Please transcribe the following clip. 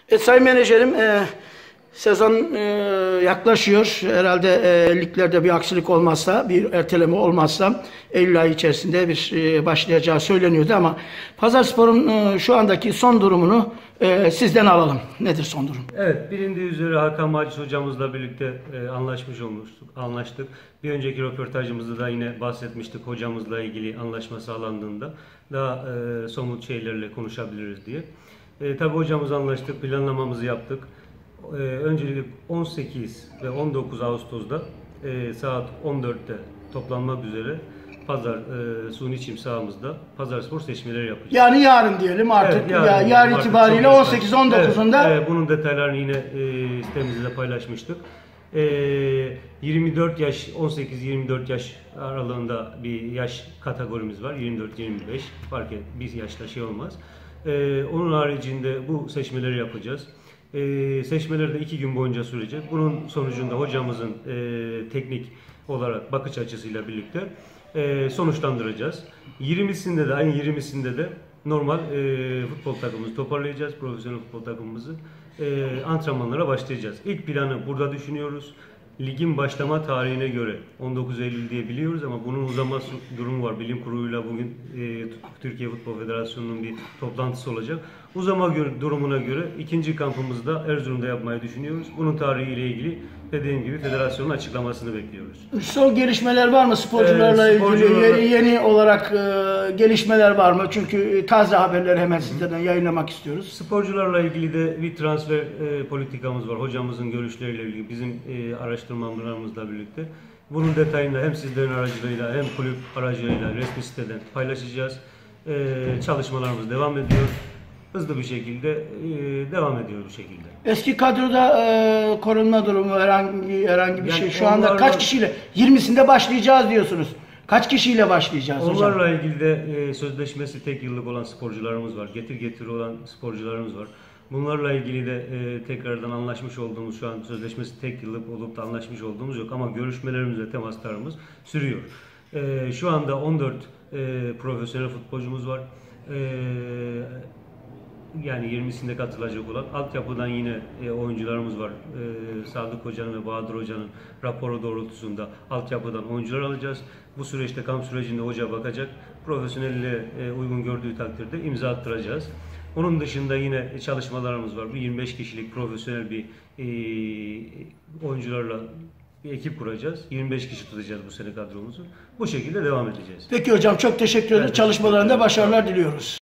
Sayın Menajerim, sezon yaklaşıyor. Herhalde liglerde bir aksilik olmazsa, bir erteleme olmazsa Eylül ayı içerisinde bir başlayacağı söyleniyordu ama Pazarspor'un şu andaki son durumunu sizden alalım. Nedir son durum? Evet, bilindiği üzere Hakan Macis hocamızla birlikte anlaştık. Bir önceki röportajımızda da yine bahsetmiştik hocamızla ilgili anlaşma sağlandığında daha somut şeylerle konuşabiliriz diye. Tabii hocamız anlaştık, planlamamızı yaptık. Öncelikle 18 ve 19 Ağustos'da saat 14'te toplanmak üzere suni çim sahamızda Pazarspor seçmeleri yapacağız. Yani yarın diyelim artık. Evet, yarın itibariyle 18-19'unda. Evet, bunun detaylarını yine sitemizde paylaşmıştık. 24 yaş, 18-24 yaş aralığında bir yaş kategorimiz var. 24-25 fark et, bir yaşta şey olmaz. Onun haricinde bu seçmeleri yapacağız. Seçmeler de 2 gün boyunca sürecek. Bunun sonucunda hocamızın teknik olarak bakış açısıyla birlikte sonuçlandıracağız. 20'sinde de, ayın 20'sinde de normal futbol takımımızı toparlayacağız. Profesyonel futbol takımımızı antrenmanlara başlayacağız. İlk planı burada düşünüyoruz. Ligin başlama tarihine göre 19 Eylül diye biliyoruz ama bunun uzaması durumu var. Bilim kuruluyla bugün Türkiye Futbol Federasyonu'nun bir toplantısı olacak. Uzama durumuna göre ikinci kampımızda Erzurum'da yapmayı düşünüyoruz. Bunun tarihiyle ilgili dediğim gibi federasyonun açıklamasını bekliyoruz. Son gelişmeler var mı sporcularla ilgili? Yeni olarak gelişmeler var mı? Çünkü taze haberleri hemen sizlerden yayınlamak istiyoruz. Sporcularla ilgili de bir transfer politikamız var. Hocamızın görüşleriyle ilgili bizim araştırmalarımızla birlikte. Bunun detayını hem sizlerin aracılığıyla hem kulüp aracılığıyla resmi siteden paylaşacağız. Çalışmalarımız devam ediyor. Hızlı bir şekilde devam ediyor bu şekilde. Eski kadroda korunma durumu herhangi bir şey. Şu anda kaç kişiyle? 20'sinde başlayacağız diyorsunuz. Kaç kişiyle başlayacağız hocam? Onlarla ilgili de sözleşmesi tek yıllık olan sporcularımız var. Getir olan sporcularımız var. Bunlarla ilgili de tekrardan anlaşmış olduğumuz, şu an sözleşmesi tek yıllık olup da anlaşmış olduğumuz yok ama görüşmelerimiz ve temaslarımız sürüyor. Şu anda 14 profesyonel futbolcumuz var. Yani 20'sinde katılacak olan altyapıdan yine oyuncularımız var. Sadık Hoca'nın ve Bahadır Hoca'nın raporu doğrultusunda altyapıdan oyuncular alacağız. Bu süreçte kamp sürecinde hoca bakacak. Profesyonelle uygun gördüğü takdirde imza attıracağız. Onun dışında yine çalışmalarımız var. Bir 25 kişilik profesyonel bir oyuncularla bir ekip kuracağız. 25 kişi tutacağız bu sene kadromuzu. Bu şekilde devam edeceğiz. Peki hocam, çok teşekkür ederim. Çalışmalarında başarılar diliyoruz.